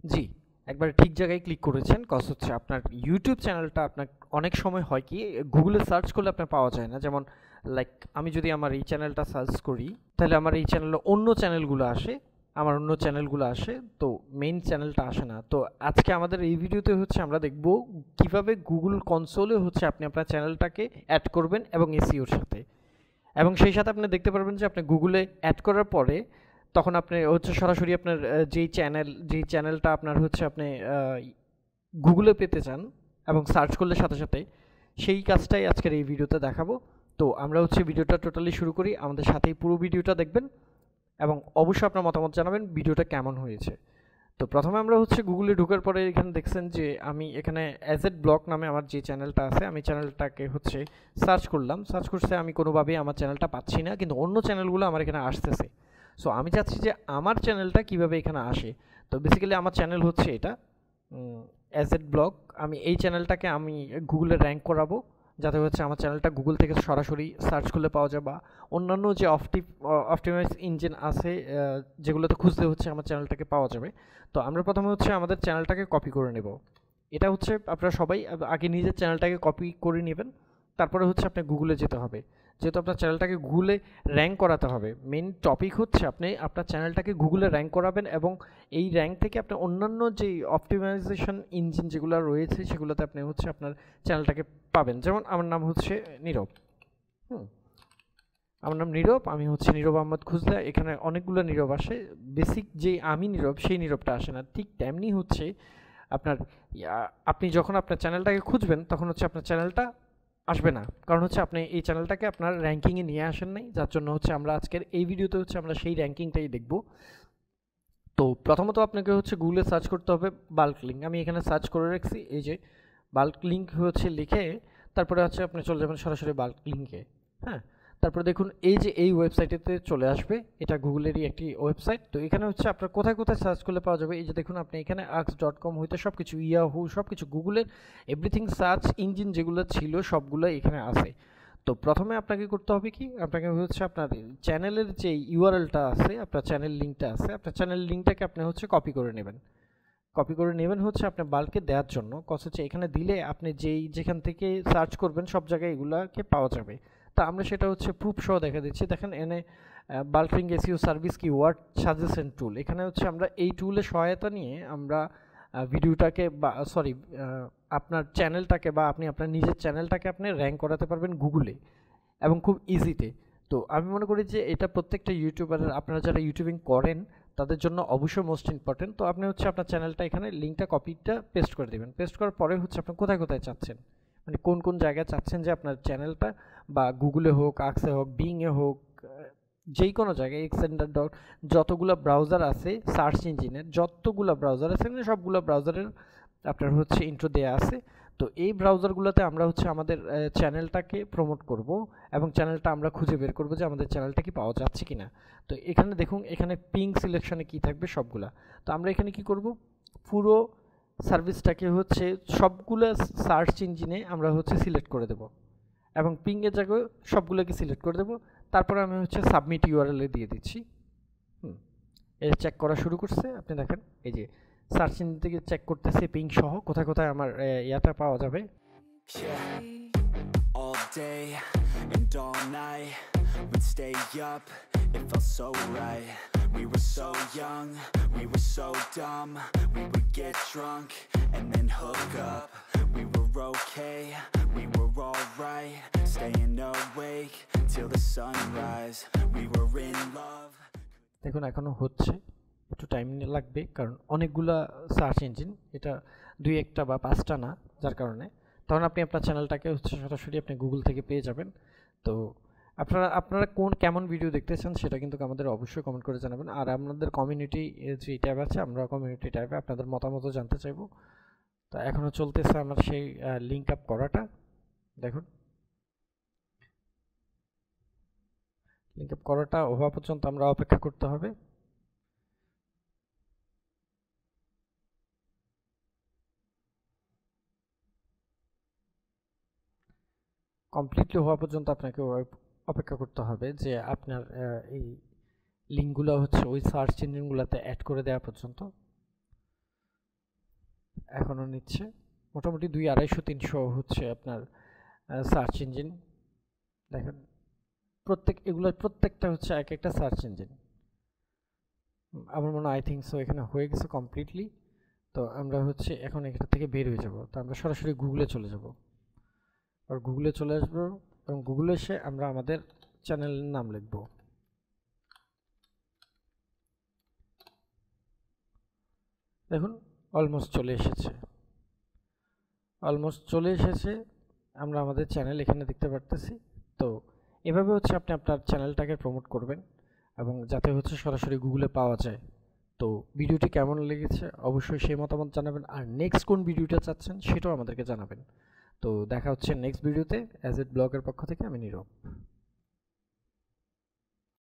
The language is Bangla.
জি, একবারে ঠিক জায়গায় ক্লিক করেছেন। কজ হচ্ছে আপনার ইউটিউব চ্যানেলটা আপনার অনেক সময় হয় কি গুগলে সার্চ করলে আপনার পাওয়া যায় না। যেমন লাইক আমি যদি আমার এই চ্যানেলটা সার্চ করি, তাহলে আমার এই চ্যানেলে অন্য চ্যানেলগুলো আসে, আমার অন্য চ্যানেলগুলো আসে, তো মেইন চ্যানেলটা আসে না। তো আজকে আমাদের এই ভিডিওতে হচ্ছে আমরা দেখব কিভাবে গুগল কনসোলে হচ্ছে আপনি আপনার চ্যানেলটাকে অ্যাড করবেন এবং এসইওর সাথে। এবং সেই সাথে আপনি দেখতে পারবেন যে আপনি গুগলে অ্যাড করার পরে তখন আপনি হচ্ছে সরাসরি আপনার যেই চ্যানেলটা আপনার হচ্ছে আপনি গুগলে পেতে চান এবং সার্চ করলে সাথে সাথে সেই কাজটাই আজকের এই ভিডিওতে দেখাবো। তো আমরা হচ্ছে ভিডিওটা টোটালি শুরু করি, আমাদের সাথেই পুরো ভিডিওটা দেখবেন এবং অবশ্যই আপনার মতামত জানাবেন ভিডিওটা কেমন হয়েছে। তো প্রথমে আমরা হচ্ছে গুগলে ঢোকার পরে এখানে দেখছেন যে আমি এখানে অ্যাজেড ব্লগ নামে আমার যে চ্যানেলটা আছে, আমি চ্যানেলটাকে হচ্ছে সার্চ করলাম। সার্চ করতে আমি কোনোভাবেই আমার চ্যানেলটা পাচ্ছি না, কিন্তু অন্য চ্যানেলগুলো আমার এখানে আসতেছে। সো আমি চাচ্ছি যে আমার চ্যানেলটা কিভাবে এখানে আসে। তো বেসিক্যালি আমার চ্যানেল হচ্ছে এটা অ্যাজেড ব্লগ। আমি এই চ্যানেলটাকে আমি গুগলে র্যাঙ্ক করাবো, যাতে হচ্ছে আমার চ্যানেলটা গুগল থেকে সরাসরি সার্চ করলে পাওয়া যায়, বা অন্যান্য যে অপটিমাইজ ইঞ্জিন আছে যেগুলোতে খুঁজতে হচ্ছে আমার চ্যানেলটাকে পাওয়া যাবে। তো আমরা প্রথমে হচ্ছে আমাদের চ্যানেলটাকে কপি করে নেব। এটা হচ্ছে আপনারা সবাই আগে নিজের চ্যানেলটাকে কপি করে নেবেন, তারপরে হচ্ছে আপনি গুগলে যেতে হবে। যেহেতু আপনার চ্যানেলটাকে গুগলে র্যাঙ্ক করাতে হবে, মেন টপিক হচ্ছে আপনি আপনার চ্যানেলটাকে গুগলে র্যাঙ্ক করাবেন এবং এই র্যাঙ্ক থেকে আপনি অন্যান্য যে অপটিমাইজেশন ইঞ্জিন যেগুলো রয়েছে সেগুলোতে আপনি হচ্ছে আপনার চ্যানেলটাকে পাবেন। যেমন আমার নাম হচ্ছে নীরব। হুম, আমার নাম নীরব, আমি হচ্ছে নীরব আহমদ খুঁজলে এখানে অনেকগুলো নীরব আসে। বেসিক যে আমি নীরব সেই নীরবটা আসে না। ঠিক তেমনি হচ্ছে আপনার আপনি যখন আপনার চ্যানেলটাকে খুঁজবেন তখন হচ্ছে আপনার চ্যানেলটা আসবে না, কারণ হচ্ছে আপনি এই চ্যানেলটাকে আপনার র্যাঙ্কিংয়ে নিয়ে আসেন নাই, যার জন্য হচ্ছে আমরা আজকের এই ভিডিওতে হচ্ছে আমরা সেই র্যাঙ্কিংটাই দেখব। তো প্রথমত আপনাকে হচ্ছে গুগলে সার্চ করতে হবে বাল্ক লিঙ্ক। আমি এখানে সার্চ করে রাখছি, এই যে বাল্ক লিঙ্ক হচ্ছে লিখে তারপরে হচ্ছে আপনি চলে যাবেন সরাসরি বাল্ক লিঙ্কে। হ্যাঁ, তারপরে দেখুন এই যে এই ওয়েবসাইটেতে চলে আসবে, এটা গুগলেরই একটি ওয়েবসাইট। তো এখানে হচ্ছে আপনার কোথায় কোথায় সার্চ করলে পাওয়া যাবে, এই যে দেখুন আপনি এখানে ask.com হইতে সব কিছু, ইয়াহু সব কিছু, গুগলের এভরিথিং সার্চ ইঞ্জিন যেগুলো ছিল সবগুলো এখানে আছে। তো প্রথমে আপনাকে করতে হবে কি, আপনাকে হচ্ছে আপনার চ্যানেলের যে ইউআরএলটা আছে, আপনার চ্যানেল লিঙ্কটা আছে, আপনার চ্যানেল লিঙ্কটাকে আপনি হচ্ছে কপি করে নেবেন। কপি করে নেবেন হচ্ছে আপনার বাল্কে দেওয়ার জন্য, কজ হচ্ছে এখানে দিলে আপনি যেখান থেকে সার্চ করবেন সব জায়গায় এগুলাকে পাওয়া যাবে। তা আমরা সেটা হচ্ছে প্রুফ সহ দেখা দিচ্ছি। দেখেন এনে bulk link SEO service keyword suggestion tool, এখানে হচ্ছে আমরা এই টুলের সহায়তা নিয়ে আমরা ভিডিওটাকে বা সরি আপনার চ্যানেলটাকে বা আপনি আপনার নিজের চ্যানেলটাকে আপনি র্যাঙ্ক করাতে পারবেন গুগলে এবং খুব ইজিতে। তো আমি মনে করি যে এটা প্রত্যেকটা ইউটিউবার, আপনারা যারা ইউটিউবিং করেন তাদের জন্য অবশ্যই মোস্ট ইম্পর্টেন্ট। তো আপনি হচ্ছে আপনার চ্যানেলটা এখানে লিঙ্কটা কপিটা পেস্ট করে দেবেন। পেস্ট করার পরে হচ্ছে আপনি কোথায় কোথায় চাচ্ছেন, মানে কোন কোন জায়গায় চাচ্ছেন যে আপনার চ্যানেলটা, বা গুগলে হোক, আকসে হোক, বিংয়ে হোক, যেই কোনো জায়গায় এক্সেন্ডার ডট, যতগুলো ব্রাউজার আছে সার্চ ইঞ্জিনের, যতগুলো ব্রাউজার আছে সবগুলো ব্রাউজারের আপনার হচ্ছে ইন্ট্রো দেওয়া আছে। তো এই ব্রাউজারগুলোতে আমরা হচ্ছে আমাদের চ্যানেলটাকে প্রমোট করব এবং চ্যানেলটা আমরা খুঁজে বের করব যে আমাদের চ্যানেলটা কি পাওয়া যাচ্ছে কিনা। তো এখানে দেখুন এখানে পিং সিলেকশনে কি থাকবে সবগুলা। তো আমরা এখানে কি করব, পুরো সার্ভিসটাকে হচ্ছে সবগুলো সার্চ ইঞ্জিনে আমরা হচ্ছে সিলেক্ট করে দেব এবং পিংয়ের জায়গায় সবগুলোকে সিলেক্ট করে দেব। তারপরে আমি হচ্ছে সাবমিট ইউআরএল দিয়ে দিচ্ছি। এই চেক করা শুরু করছে, আপনি দেখেন এই যে সার্চ ইঞ্জিন থেকে চেক করতেছে পিং সহ কোথায় কোথায় আমার ইয়াটা পাওয়া যাবে। All day and all night we'd stay up, it felt so right. We were so young, we were so dumb. We would get drunk and then hook up. We were okay, we were alright. Staying awake till the sunrise. We were in love. দেখুন এখনো হচ্ছে, একটু টাইম লাগবে কারণ অনেকগুলা সার্চ ইঞ্জিন, এটা দুই একটা বা পাঁচটা না, যার কারণে তখন আপনি আপনার চ্যানেলটাকে হচ্ছে সরাসরি আপনি গুগল থেকে পেয়ে যাবেন। তো আপনারা কেমন ভিডিও দেখতে চান সেটা কিন্তু আমাদের অবশ্যই কমেন্ট করে জানাবেন। আর আপনাদের কমিউনিটি যে ট্যাব আছে, আমরা কমিউনিটি ট্যাবে আপনাদের মতামতও জানতে চাইবো। তো এখনও চলতেছে আমার সেই লিঙ্ক আপ করাটা। দেখুন লিঙ্ক আপ করাটা হওয়া পর্যন্ত আমরা অপেক্ষা করতে হবে। কমপ্লিটলি হওয়া পর্যন্ত আপনাকে অপেক্ষা করতে হবে, যে আপনার এই লিঙ্কগুলো হচ্ছে ওই সার্চ ইঞ্জিনগুলোতে অ্যাড করে দেওয়া পর্যন্ত। এখনও নিচ্ছে মোটামুটি 200-250-300 হচ্ছে আপনার সার্চ ইঞ্জিন। দেখেন এগুলোর প্রত্যেকটা হচ্ছে এক একটা সার্চ ইঞ্জিন। আমার মনে হয় আই থিঙ্ক সো এখানে হয়ে গেছে কমপ্লিটলি। তো আমরা হচ্ছে এখন এটা থেকে বের হয়ে যাব, তো আমরা সরাসরি গুগলে চলে যাব। আর গুগলে চলে আসবো এবং গুগলে এসে আমরা আমাদের চ্যানেলের নাম লিখব। দেখুন অলমোস্ট চলে এসেছে। আমরা আমাদের চ্যানেল এখানে দেখতে পারতেছি। তো এভাবে হচ্ছে আপনি আপনার চ্যানেলটাকে প্রমোট করবেন এবং যাতে হচ্ছে সরাসরি গুগলে পাওয়া যায়। তো ভিডিওটি কেমন লেগেছে অবশ্যই সেই মতামত জানাবেন, আর নেক্সট কোন ভিডিওটা চাচ্ছেন সেটাও আমাদেরকে জানাবেন। তো দেখা হচ্ছে নেক্সট ভিডিওতে। অ্যাজ এ ব্লগের পক্ষ থেকে আমি নীরব।